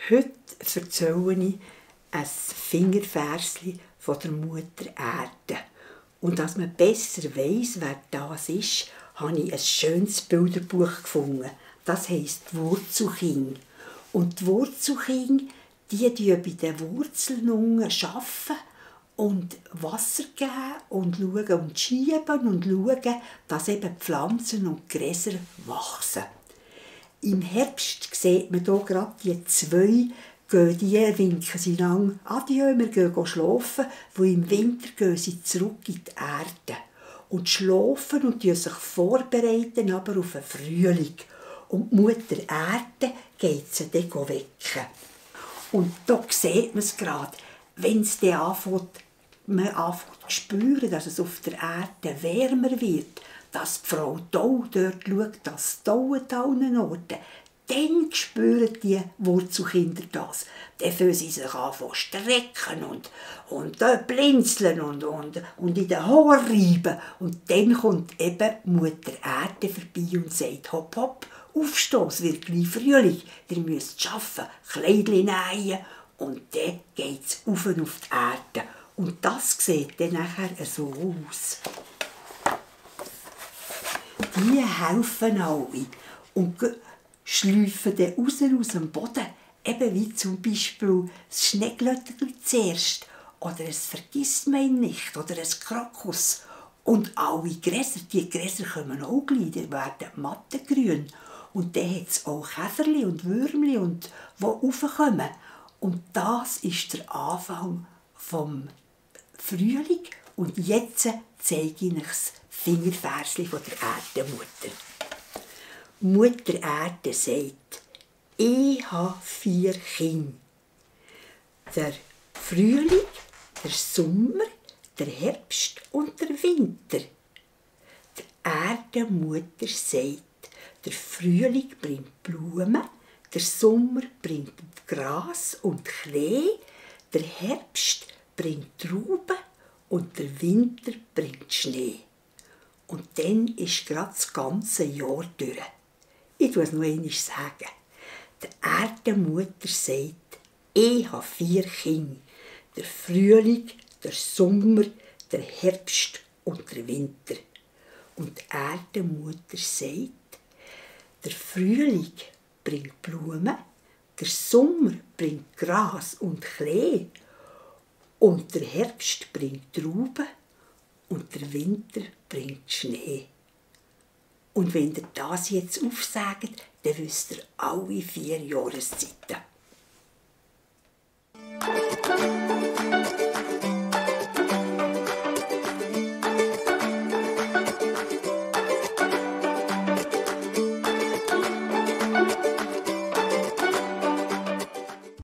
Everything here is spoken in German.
Heute erzähle ich ein Fingerversli von der Mutter Erde. Und dass man besser weiss, wer das ist, habe ich ein schönes Bilderbuch gefunden. Das heisst Wurzelkind. Und die Wurzelkinder, die arbeiten bei den Wurzeln unten und Wasser geben und schauen und schieben und schauen, dass eben Pflanzen und Gräser wachsen. Im Herbst sieht man hier gerade die zwei, die winken sie lang Adieu, wir gehen schlafen, weil im Winter gehen sie zurück in die Erde. Und schlafen und sich vorbereiten aber auf den Frühling. Und die Mutter Erde geht sie dann wecken. Und da sieht man es gerade, wenn es dann man anfängt zu spüren, dass es auf der Erde wärmer wird, dass die Frau Tau dort schaut, dass es taut an allen Orten, dann spüren die Wurzelkinder das. Dann fangen sie sich an zu strecken und blinzeln und in den Haaren reiben. Und dann kommt eben Mutter Erde vorbei und sagt, hopp, hopp, aufstehen, es wird gleich Frühling, ihr müsst arbeiten, Kleidchen nähen. Und dann geht es auf die Erde. Und das sieht dann nachher so aus. Die helfen alle und schleifen dann raus aus dem Boden, eben wie zum Beispiel das Schneeglöckchen zuerst oder ein Vergissmeinnicht oder ein Krokus. Und alle Gräser, die Gräser kommen auch gleich, die werden mattengrün. Und dann hat es auch Käferli und Würmli, die raufkommen. Und das ist der Anfang vom Frühling. Und jetzt zeige ich euch das Fingerversli von der Erdenmutter. Mutter Erde sagt, ich habe 4 Kinder. Der Frühling, der Sommer, der Herbst und der Winter. Die Erdenmutter sagt, der Frühling bringt Blumen, der Sommer bringt Gras und Klee, der Herbst bringt Trauben und der Winter bringt Schnee. Und dann ist gerade das ganze Jahr durch. Ich sage es noch einmal. Die Erdenmutter sagt, ich habe 4 Kinder. Der Frühling, der Sommer, der Herbst und der Winter. Und die Erdenmutter sagt, der Frühling bringt Blumen, der Sommer bringt Gras und Klee und der Herbst bringt Trauben und der Winter bringt Schnee. Und wenn ihr das jetzt aufsagt, dann wisst ihr alle 4 Jahreszeiten.